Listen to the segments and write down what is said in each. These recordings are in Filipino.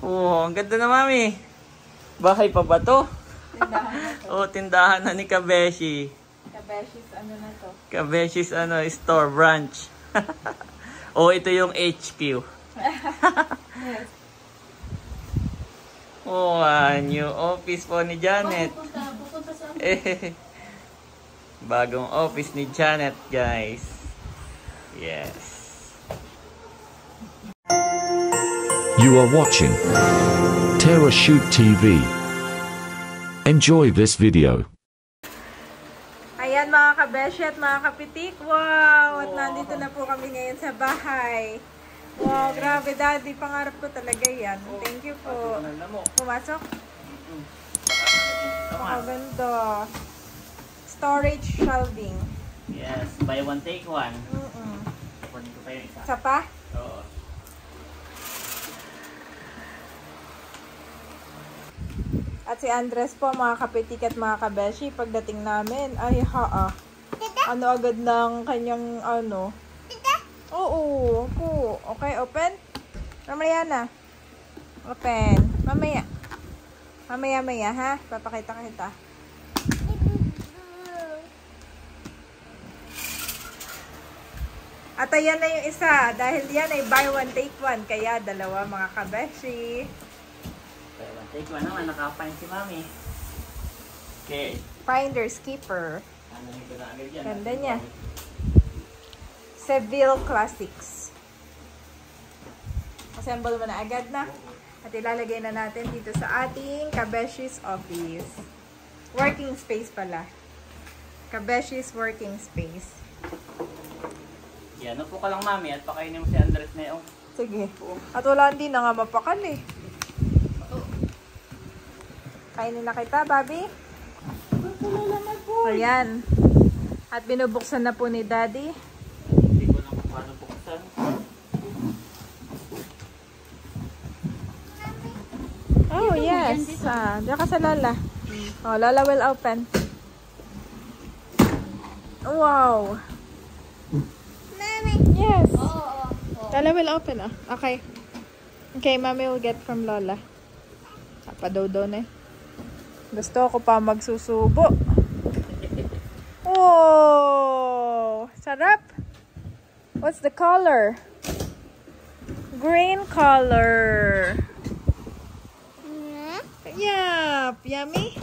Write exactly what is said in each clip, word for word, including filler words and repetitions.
Oh, ang ganda na, mami. Bahay pa ba to? Tindahan na to. Oh, tindahan na ni Kabeshi. Kabeshis, ano na to? Kabeshi's ano, store branch. Oh, ito yung H Q. Yes. Oh, ah, new office po ni Janet. Pupunta, pupunta sa Eh, bagong office ni Janet, guys. Yes. You are watching Terra Shoot T V. Enjoy this video. Ayan mga kabeshi at mga kapitik. Wow! At nandito na po kami ngayon sa bahay. Wow, grabe daddy. Pangarap ko talaga yan. Thank you po. Pumasok? Pakaganda. Storage shelving. Yes, buy one, take one. Mm-mm. Kunin ko pa yung isa. Isa pa? Oo. At si Andres po, mga kapitik at mga kabeshi, pagdating namin, ay haa. Ano agad ng kanyang ano? Oo, po. Okay, open? Mamaya na. Open. Mamaya. Mamaya-maya, ha? Papakita kita. At ayan na yung isa. Dahil yan ay buy one, take one. Kaya dalawa, mga kabeshi. Buy one, take one naman. Nakapain si mami. Okay. Finders keeper. Ano yung ko na agad yan? Ganda niya. Seville Classics. Assemble mo na agad na. At ilalagay na natin dito sa ating Kabeshi's office. Working space pala. Kabeshi's working space. Yan, upo ka lang mami at pakainin mo si Andres na yung... Sige. At wala hindi na nga mapakal eh. Kainin na kita, Bobby. Ayan. At binubuksan na po ni Daddy. Hindi ko lang kung paano buksan. Oh, yes. Ah, diyan ka sa Lola. Oh, Lola will open. Wow. Yes. Lola will open, ah. Okay. Okay, Mommy will get from Lola. Papadodo na eh. Gusto ko pa magsusubo. Oh, sarap. What's the color? Green color. Yup, yummy.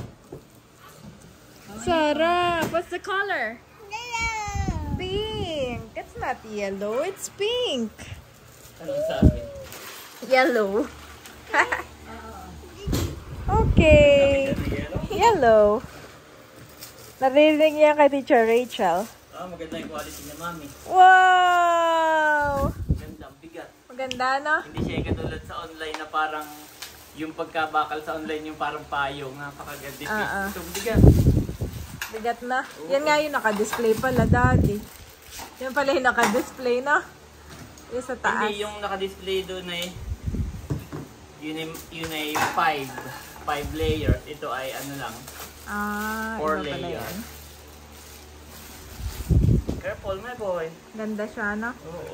Sarap. What's the color? Yellow. Pink. It's not yellow, it's pink. Ano sabi? Yellow. Okay. Yellow. Narinig niya kay Teacher Rachel. Ah, maganda yung quality niya, mami. Wow! Maganda, ang bigat. Maganda, no? Hindi siya yung katulad sa online na parang yung pagkabakal sa online yung parang payong. Napakaganda. Ah, ah. Ito, bigat. Bigat na. Yan nga yung naka-display pala, Daddy. Yan pala yung naka-display, no? Yung sa taas. Hindi yung naka-display doon ay yun ay, yun ay five. Five layers. Ito ay ano lang. Ah, Four iba pala layer. yan. Careful, my boy. Ganda siya, no? Oo.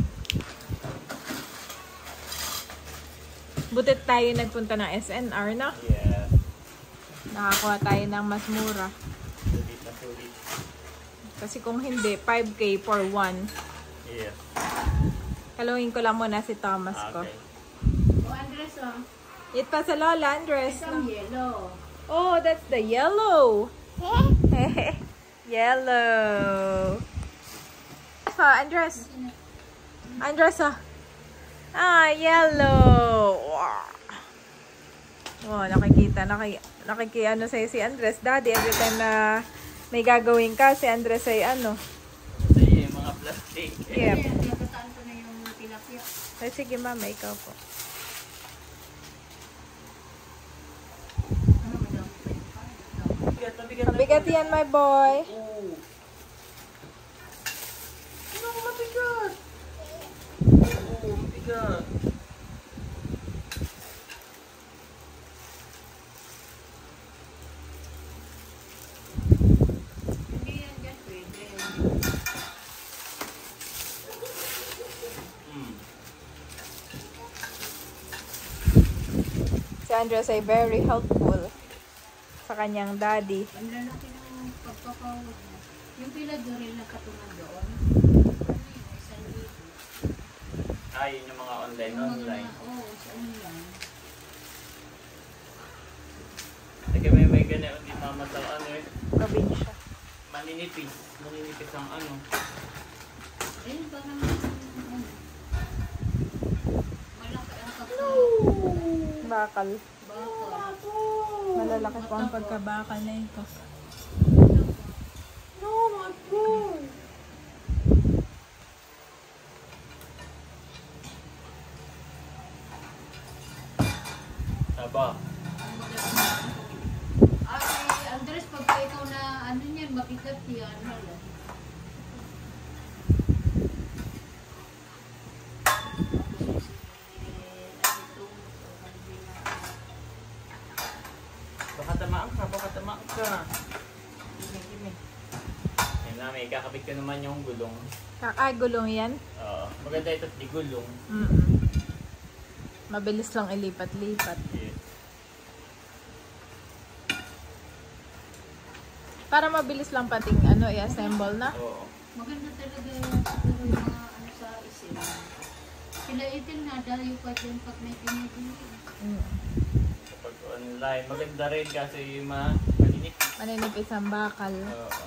Butit tayo nagpunta ng S N R, no? Yeah. Nakakuha tayo ng mas mura. Sulit na sulit. Kasi kung hindi, five K for one. Yes. Kalungin ko lang muna si Thomas ko. Okay. Oh, Andres, oh. It pa sa Lola, Andres. Some yellow. Oh, that's the yellow. Yellow. So, Andres. Andres, ah. Ah, yellow. Wow. Oh, nakikita. Naki, nakiki, ano sa'yo si Andres. Daddy, every time na may gagawin ka, si Andres ay ano. Ito yung mga plastic. Yep. Natataan ko na yung tilapia. Ay, sige, mama, ikaw po. Mabigat, mabigat. Mabigat yan, my boy. Oo. Ano ko mabigat? Oo, mabigat. Hindi yan dyan pwede. Hmm. Andres ay very helpful sa kanyang daddy. Ang lalaki ng pagpapawag niya. Yung pila doril na katungan doon. Isang libo. Ah, yun yung mga online, Yung mga- online. Oo, sa online. Sige, may may ganyan. Hindi mamatang ano eh. Probinsya. Maninipis. Maninipis ang ano. Ayun ba naman ano? Malaki ang pagpapawag. Bakal. Baka. Malalaki po ang pagkabakal na ito. No, my God. Aba. Ay, Andres, pagka ikaw na ano niyan, mabigat yan. Hala. Baka tamaan ka, baka tamaan ka. Gime, gime. Yan na, may kakabit ko naman yung gulong. Ah, gulong yan? Oo. Maganda ito, di gulong. Mm-mm. Mabilis lang ilipat-lipat. Yes. Para mabilis lang pating ano, i-assemble na. Oo. Maganda talaga siguro yung mga ano sa isin. Sila itin nga dahil pa dyan pag may pinipili. Mm. Kapag online, maganda rin kasi yung mga maninipis. Maninipis ang bakal. Oo.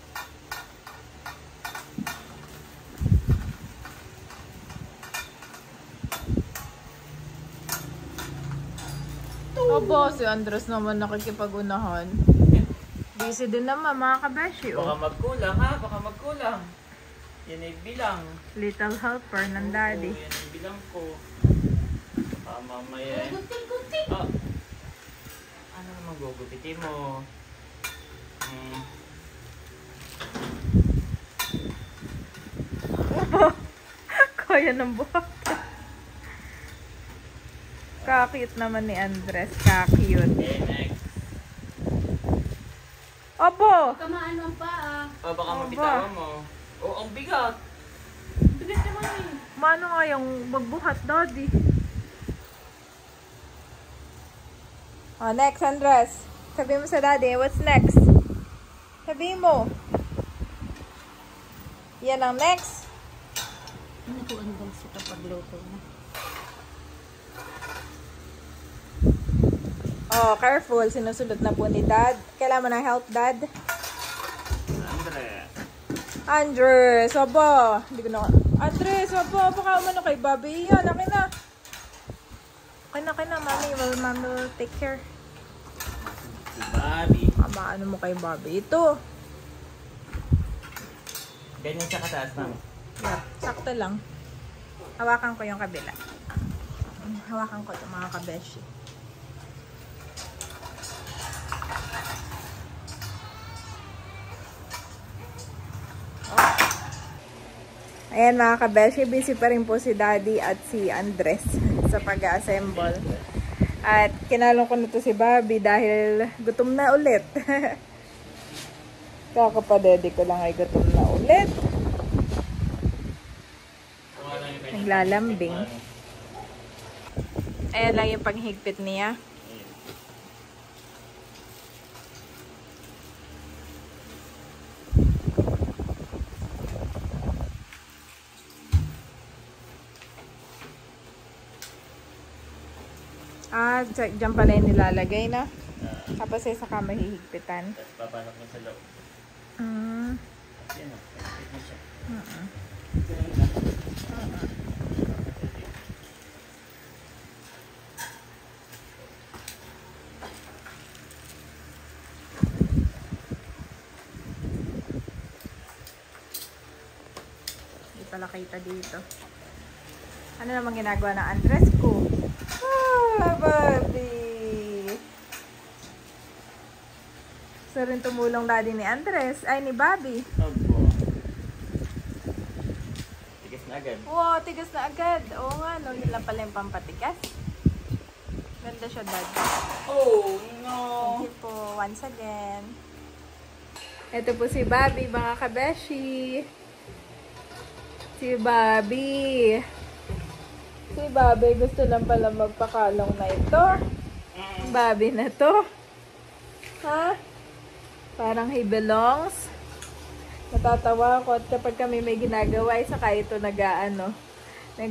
Opo, si Andres naman nakikipag-unahan. Busy din naman mga kabeshi. Baka Oh. magkulang ha, baka magkulang. Yan ay bilang. Little helper ng daddy. Oo, yan ay bilang ko. Baka mamaya eh. Gunting-gunting! Ah. Ano naman gugupitin mo? Hmm. Kaya ng buhok. Kakute naman ni Andres. Kakute. Okay, next. Opo! Kamaan ang paa. Oh, baka Aba. mabitawan mo. Oh, ang bigat. Bigat naman eh. Mano nga yung magbuhat, daddy? Oh, next, Andres. Sabi mo sa daddy, what's next? Sabi mo. Yan ang next. Ano ko ang gansi kapag luto na? Oh, careful. Sinusulot na po ni dad. Kailangan mo ng help, dad? Andre. Andres, aba. Hindi ko na... Andres, aba. Baka umano kay Bobby. Yan, akin na. Akin na, akin na. Mami, well, mami will take care. Si Bobby. Ama, ano mo kay Bobby? Ito. Ganyan siya kataas na. Yep, sakto lang. Hawakan ko yung kabila. Hawakan ko ito mga kabeshi. Ayan mga kabeshi, busy pa rin po si Daddy at si Andres sa pag-assemble. At kinalong ko na to si Bobby dahil gutom na ulit. Kakapadede ko lang ay gutom na ulit. Naglalambing. Ayan lang yung panghigpit niya. Ah, dyan pala yung nilalagay na. Tapos ay saka mahihigpitan. Tapos papasok mo sa loob. Mm. Yan o. Pagkakit mo siya. Mm-mm. Hindi pala kita dito. Ano naman ginagawa ng Andres ko? Ah, Bobby! Gusto rin tumulong daddy ni Andres. Ay, ni Bobby. Opo. Tigas na agad. Wow, tigas na agad. Oo nga, no. Yun lang pala yung pampatigas. Ganda siya, dad. Oh, no! Thank you po once again. Ito po si Bobby, mga kabeshi. Si Bobby. Si Bobby gusto lang pala magpakalong na ito. Ang Bobby na to. Ha? Parang he belongs. Natatawa ako at kapag kami may ginagawa, ay saka ito nag-ano. Nag...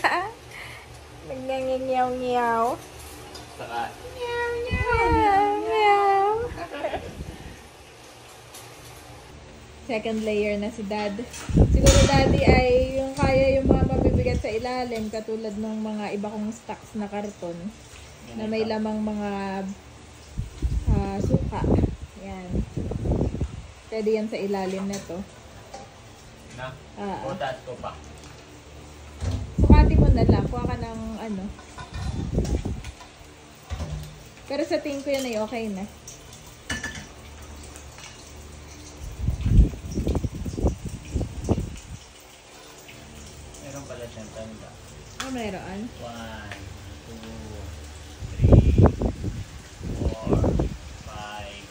Nag-nganginyaw-nyaw. Saka, Meow, meow, meow. Second layer na si Dad. Siguro Daddy ay yung kaya yung mga mabibigat sa ilalim katulad ng mga iba kong stocks na karton na may lamang mga uh, suka. Yan. Pwede yan sa ilalim na to. na, Ah, o taas ko pa. Sukati mo na lang. Kuha ka ng ano. Pero sa tingin ko yan ay okay na. Meron pala siyang tanda. Ano meron? One, two, three, four, five.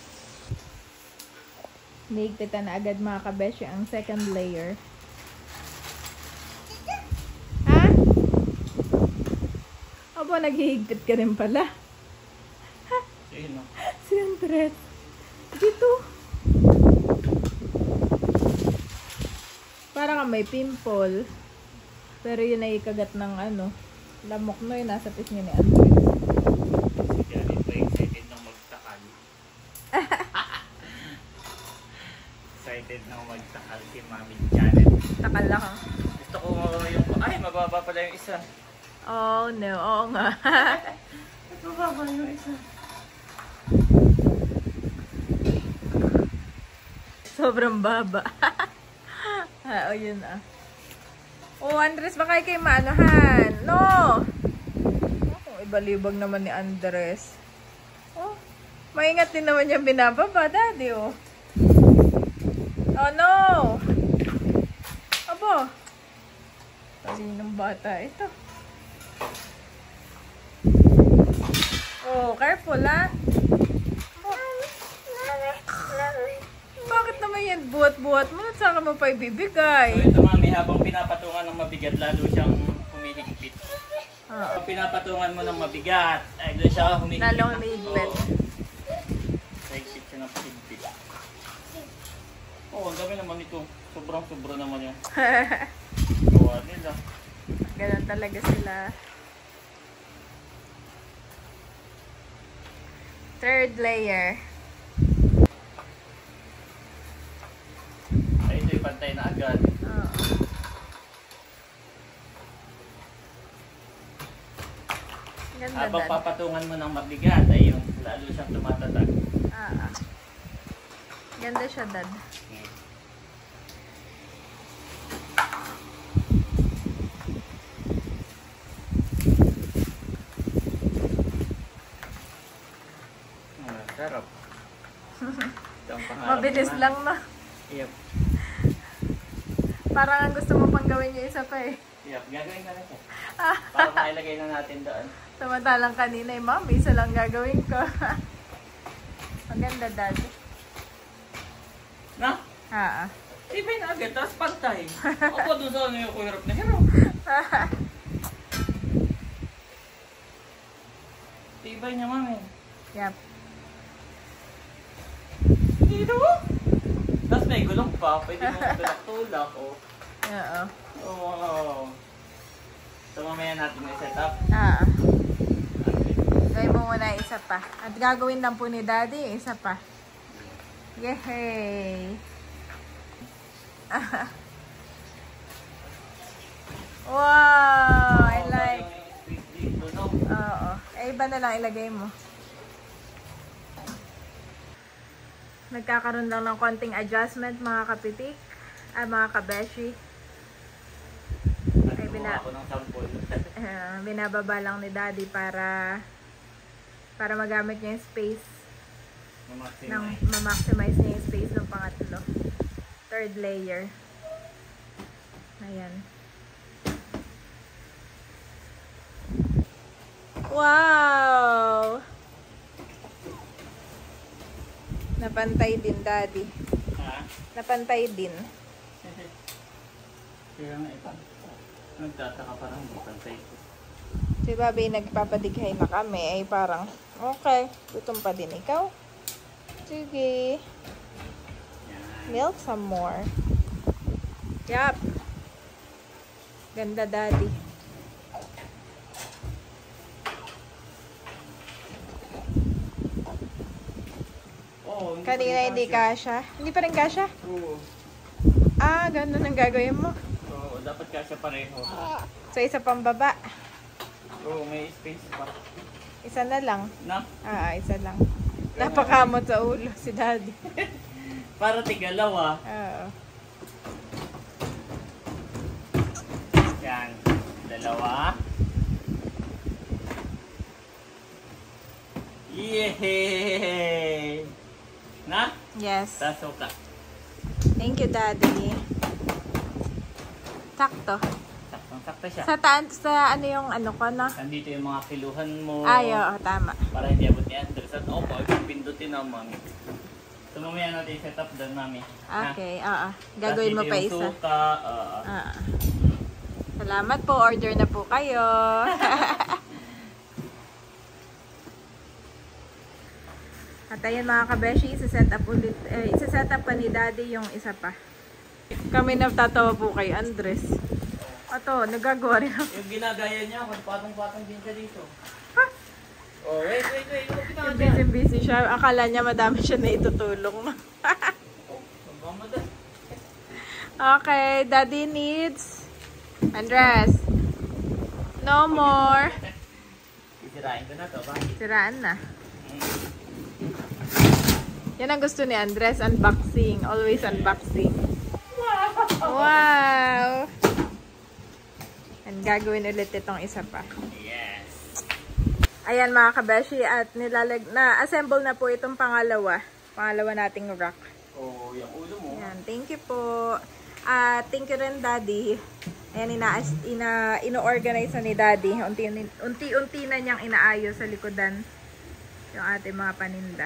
Nihigpitan na agad mga kabesyo ang second layer. Ha? Aba, naghihigpit ka rin pala. Sino? Si Andres. Dito. Parang ka may pimple. Pero yun ay kagat ng ano. Lamok no yun. Nasa pisngi ni Andres. Kaya dito excited nang magtakal. Excited nang magtakal si Mami Janet. Takal lang. Gusto ko yung... Ay, mababa pala yung isa. Oh no. Oo nga. Mababa yung isa. Sobrang baba. Ah, o yun ah. Oh, Andres, baka ikay maanohan. No! Oh, ibalibag naman ni Andres. Oh, maingat din naman yung binababa, Daddy, oh. Oh, no! Abo. Talinong bata ito. Oh, careful, ha? Bakit naman yan buhat-buhat mo? At saka mo pa So ibibigay? ito Mami, habang pinapatungan ng mabigat, lalo siyang humihigpit. Ah. Habang pinapatungan mo ng mabigat, ay doon siya humihigpit. Lalong humihigpit. Oo. Higpit siya ng pahigpit. Oo, ang dami naman ito. Sobrang-sobra naman yung gawa nila. Ganun talaga sila. Third layer. Ay, ito'y pantay na agad. Oo. Ganda, Habang Dad. papatungan mo ng mabigat, ay yung lalo siyang tumatatag. Ah, ah. Ganda siya, Dad. Ah, sarap. Ito ang pangarap Mabilis ni Mami. lang, no? Yep. Parang ang gusto mo pang gawin yung isa pa eh. Yep, gagawin na rin siya. Para mailagay na natin doon. Samantalang kanina eh, Mom, isa lang gagawin ko. Maganda, Dad. Na? Ah, ah. Ibay na agad, tapos pantay. Ako doon sa ano yung hirap na hirap. Ibay niya, Mami. Yep. Dito? Tapos may gulong pa. Pwede mo tulak-tulak. Oh. Oo. Oh, wow. So mamaya natin i-set up. Ah, ah. Gawin mo muna isa pa. At gagawin lang po ni Daddy, isa pa. Yay! Wow! I like. Dito, no? Oo. Eh, iba na lang ilagay mo. Nagkakaroon lang ng konting adjustment mga kapitik. Ay, mga kabeshi. At Ay, bina- gumawa ako ng sample. Uh, binababa lang ni Daddy para para magamit niya yung space ng Ma-maximize. ma-maximize niya yung space ng pangatlo. Third layer. Ayan. Wow! Napantay din, Daddy. Ha? Napantay din. Kaya nga ito. Nagtataka parang hindi pantay ko. Si Bobby nagpapadighay na kami, ay parang, okay, gutom pa din ikaw. Sige. Milk some more. Yup. Ganda, daddy. Oh, hindi Kanina pa rin hindi kasya. kasya. Hindi pa rin kasya? Oo. Ah, ganun ang gagawin mo. Oo, dapat kasya pareho. So, isa pang baba. Oo, may space pa. Isa na lang. Na? Ah, isa lang. Napakamot sa ulo si daddy. Para tigalaw ah. Oo. Yan. Dalawa. Yehey! Na? Yes. Tasuka. Thank you, daddy. Sakto. Saktong-sakto siya. Sa taan, sa ano yung ano ko, no? Nandito yung mga kiluhan mo. Ay, oo, tama. Para hindi abot ni Andres. At opo, ipindutin na, mami. So, mamaya natin set up doon, mami. Okay, oo. Gagawin mo pa Tapos dito isa. yung suka. oo. Ah. Salamat po. Order na po kayo. At ayun mga kabeshi, isa-set up ulit, eh, isa-set up pa ni daddy yung isa pa. Kami nagtatawa po kay Andres. Ato, nagagawa rin ako. Yung ginagaya niya, magpatong-patong din siya dito. Oh, wait, wait, wait. Ano ginagawa Yung niya? busy-busy siya. Akala niya madami siya na itutulong. Oh, magmamadal. Okay, daddy needs Andres. No more. Isirain ko na to, ba? Siraan na. Yan ang gusto ni Andres, unboxing. Always unboxing. Wow! And gagawin ulit itong isa pa. Yes. Ayan mga kabeshi, at nilalag na assemble na po itong pangalawa. Pangalawa nating rack. Oh, yung ulo mo. Ayan, thank you po. At thank you rin, daddy. Ayan, ina, ina, ino-organize na ni daddy. Unti-unti unti na niyang inaayos sa likodan yung ating mga paninda.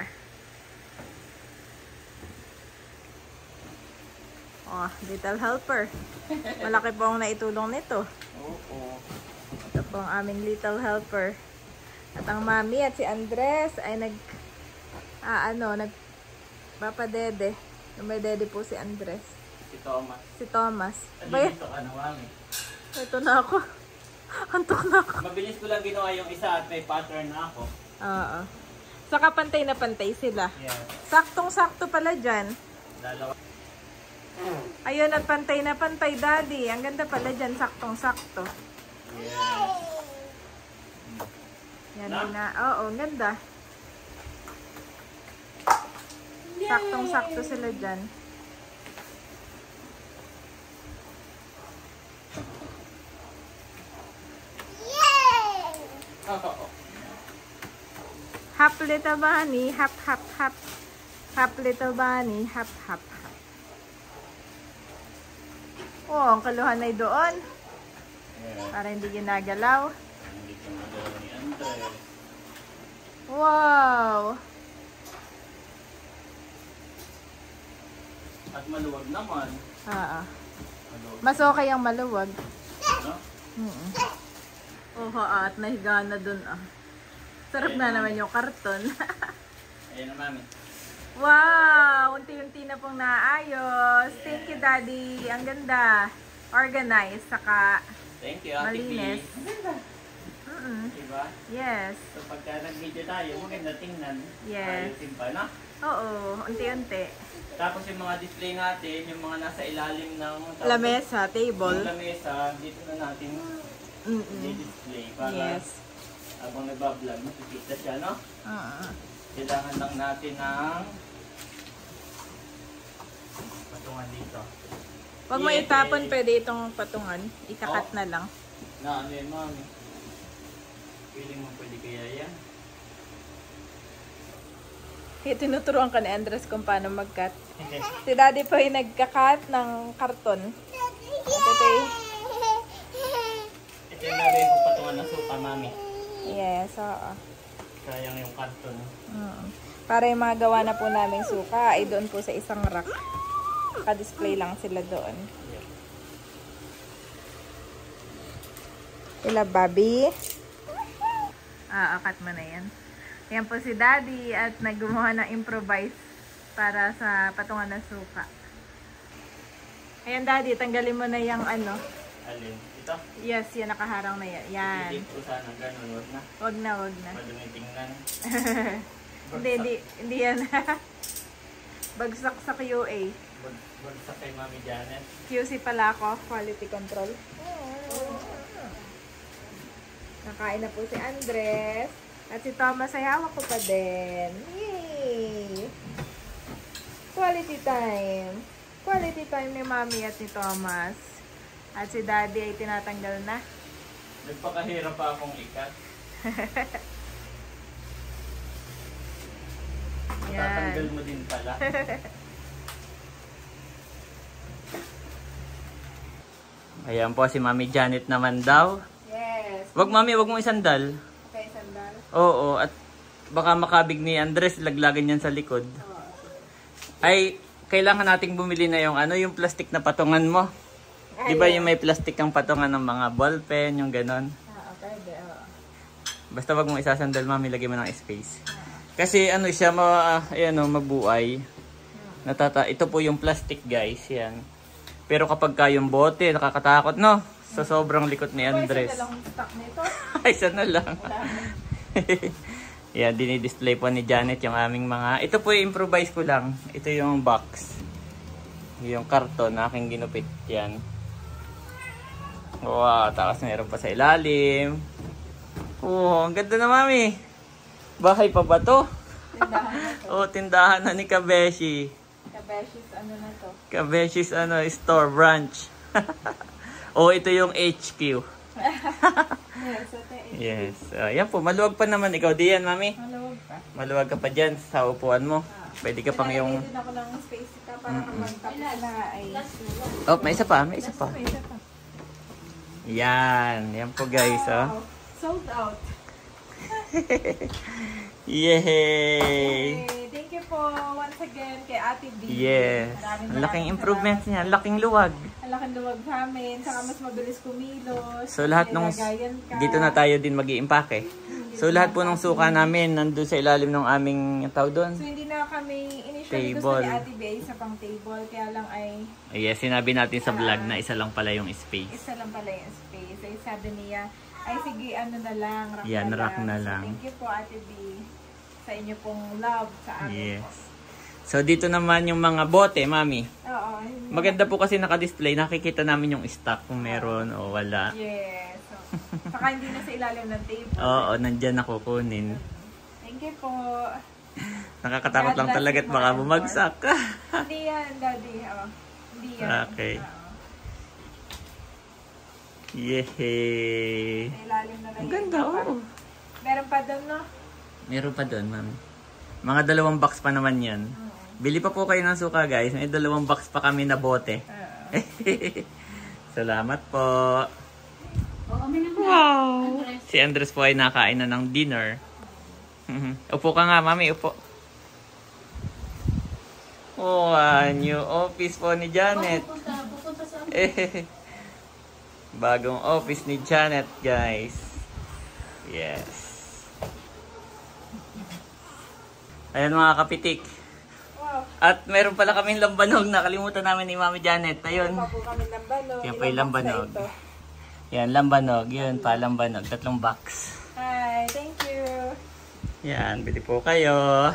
Oh, little helper. Malaki po ang naitulong nito. Oo. Ito po ang aming little helper. At ang mami at si Andres ay nag, ah, ano, nag, papadede. Lumadede po si Andres. Si Thomas. Si Thomas. Ano Bay, dito ka na, mami? ito na ako. Antok na ako. Mabilis ko lang ginawa yung isa at may pattern na ako. Oo. Saka pantay na pantay sila. Yeah. Saktong-sakto pala dyan. Dalawa. Ayun, at pantay na pantay, daddy. Ang ganda pala dyan, saktong-sakto. Yes. Yan Na? na. Oo, ang ganda. Saktong-sakto sila dyan. Oo. Hop little bunny, hop hop hop. Hop little bunny, hop hop hop. Oh, ang kaluhan ay doon. Yeah. Para hindi ginagalaw. Hindi ko magalaw ni Andres. Wow! At maluwag naman. Ah, ah. Maluwag. Mas okay ang maluwag. No? Mm -mm. Oho, ah, at nahiga na dun ah. Sarap na naman yung karton. Ayan na, mami. Wow! Unti-unti na pong naayos. Thank you, daddy. Ang ganda. Organized, saka Thank you, Ate malinis. P. Maganda. Mm -mm. Diba? Yes. So pagka nag-video tayo, maganda tingnan. Yes. Ayusin pa, no? Oo, unti-unti. Tapos yung mga display natin, yung mga nasa ilalim ng Lamesa, table. Yung lamesa, dito na natin Mm -mm. i-display para Yes. habang nagbablog, makikita siya, no? Uh -uh. Kailangan lang natin ng patungan dito. Pag mo Yes, itapon, eh. pwede itong patungan. Ikakat Oh. na lang. Na ano yun, mami? Feeling mo pwede kaya yan? Kaya tinuturuan ka ni Andres kung paano mag-cut. Si daddy po ay nagka-cut ng karton. At ito ay, Ito yung nabay kong patungan ng suka, mami. yes, oo. Sayang yung karton. Mm. Para yung mga gawa na po naming suka ay doon po sa isang rack. Naka-display lang sila doon. Yep. Ila, Bobby. Ah, cut mo na yan. Yan po si Daddy at naggumawa ng improvise para sa patungan ng suka. Ayan, Daddy, tanggalin mo na yung ano. Alin? Ito? Yes, yan, nakaharang na yan. Yan. Hindi po sana ganun. Wag na. Wag na, wag na. Madumi tingnan. Hindi, hindi, hindi yan. Bagsak sa Q A. Bag- Bagsak kay Mami Janet. Q C pala ako, quality control. Nakain na po si Andres. At si Thomas ay hawak ko pa din. Yay! Quality time. Quality time ni Mami at ni Thomas. At si Daddy ay tinatanggal na. Nagpakahirap pa akong ikat. Tatanggal Yan. mo din pala. Ayan po si Mami Janet naman daw. Yes. Wag Mami, wag mong isandal. Okay, sandal. Oo, at baka makabig ni Andres, laglagan yan sa likod. Ay, kailangan nating bumili na yung ano, yung plastic na patungan mo. Di ba yung may plastic ang patungan ng mga ballpen, yung ganon. Ah, okay. Oo. Basta wag mong isasandal, Mami, lagay mo ng space. Kasi ano siya, ma, ayan o, mabuhay. Natata, ito po yung plastic, guys, yan. Pero kapag ka yung bote, nakakatakot, no? Sa sobrang likot ni Andres. Isa na lang stock nito. Ay, isa na lang. Yan, dinidisplay po ni Janet yung aming mga... Ito po yung improvise ko lang. Ito yung box. Yung karton na aking ginupit. Yan. Wow, tapos meron pa sa ilalim. Oh, ang ganda na, Mami. Bahay pa ba to? Tindahan na to. Oh, tindahan na ni Kabeshi. Kabeshis, ano na to? Kabeshi's ano, store branch. Oh, ito yung H Q. Yes, ito eh. Yes. Uh, yan po, maluwag pa naman. Ikaw diyan, Mami. Malawag pa. Maluwag ka pa dyan sa upuan mo. Pwede ka pang yung... Pinalagay din ako ng space ka para kapag tapos na ay... Oh, may isa pa, may isa pa. May isa pa. Yan. Yan po, guys. Oh. Wow. Sold out. Yay! Okay, thank you po once again kay Ate B. Yes. Maraming Ang laking maraming improvements salamat. niya. Ang laking luwag. Ang laking luwag namin. Saka mas mabilis kumilos. So, lahat nung... Nilagayan ka. Dito na tayo din mag-iimpake. So, lahat po ng suka namin nandun sa ilalim ng aming tao doon. So, hindi na kami initially gusto Table. ni Ate B sa pang table. Kaya lang ay Yes, sinabi natin sa vlog na isa lang pala yung space. isa lang pala yung space. Ay sabi niya, ay sige ano na lang, rack Yan, na rack lang. na So, lang. thank you po Ate B sa inyo pong love sa amin Yes. po. So, dito naman yung mga bote, Mami. Oo. yun- Maganda po kasi naka-display. Nakikita namin yung stock kung meron o wala. Yes. So, saka hindi na sa ilalim ng table. Oo, nandyan na kukunin. Thank you po. Nakakatakot God lang bless talaga at you baka more and bumagsak. Hindi yan, Daddy. Oh, hindi yan. Okay. Oo. Yehey! Sa ilalim na lang. Ang yung ganda, iba pa. oo. Meron pa doon, no? Meron pa doon, ma'am. Mga dalawang box pa naman yan. Bili pa po kayo ng suka, guys. May dalawang box pa kami na bote. Oo. Salamat po. O, kami na Wow! Andres. Si Andres po ay nakain na ng dinner. Upo ka nga, Mami. Upo. Oh, ah, new office po ni Janet. Pupunta, pupunta sa Eh, bagong office ni Janet, guys. Yes. Ayan mga kapitik. Wow. At meron pala kaming lambanog. Nakalimutan namin ni Mami Janet. Ayun. Pa po kami lambanog. Yan pa yung Ilang box na lambanog. ito? Yan, lambanog. Yun pa, lambanog. Tatlong box. Hi, thank you. Yan, bili po kayo.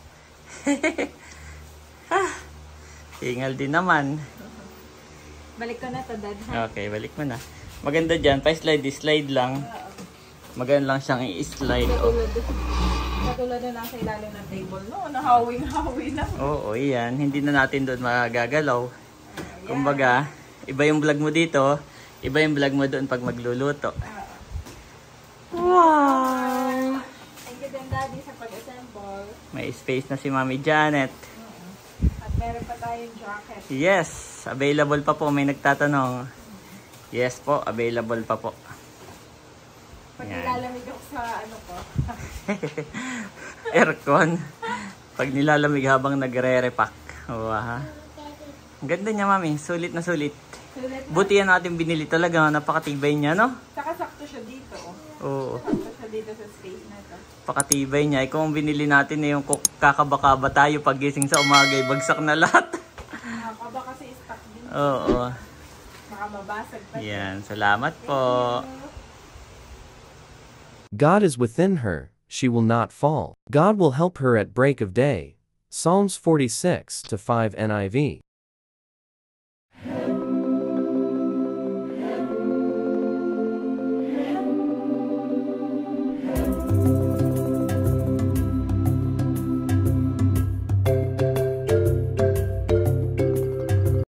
Ah, hingal din naman. Balik ko na to, Dad. Ha? Okay, balik mo na. Maganda dyan, pa-slide, slide lang. Maganda lang siyang i-slide. Oh. Katulad, katulad na nasa ilalim ng table. No, nahawing-hawi na. Oo, yan. Hindi na natin doon magagalaw. Kumbaga, iba yung vlog mo dito, iba yung vlog mo doon pag magluluto. Wow! Thank you din, Daddy, sa pag-assemble. May space na si Mami Janet. At meron pa tayong jacket. Yes, available pa po. May nagtatanong. Yes po, available pa po. Pag Yan. nilalamig ako sa ano ko. Aircon. Pag nilalamig habang nagre-repack. Wow. Ang ganda niya, Mami. Sulit na sulit. Sulit na. Buti yan natin binili talaga. Napakatibay niya, no? Saka sakto siya dito. Oh. Oo. Sakto siya dito sa space na to. Pakatibay niya. Eh, kung binili natin na yung kuk- kakabakaba tayo paggising sa umaga, eh, bagsak na lahat. Nakakaba kasi stock din. Oo. Baka mabasag pa. Yan, salamat po. God is within her, she will not fall. God will help her at break of day. Psalms forty-six to five N I V.